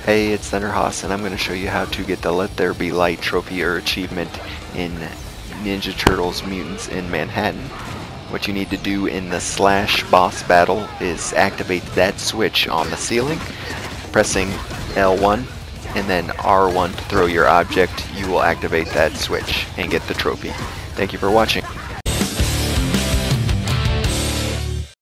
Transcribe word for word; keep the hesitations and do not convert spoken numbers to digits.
Hey, it's Thunderhoss, and I'm going to show you how to get the Let There Be Light trophy or achievement in Ninja Turtles Mutants in Manhattan. What you need to do in the slash boss battle is activate that switch on the ceiling, pressing L one and then R one to throw your object. You will activate that switch and get the trophy. Thank you for watching.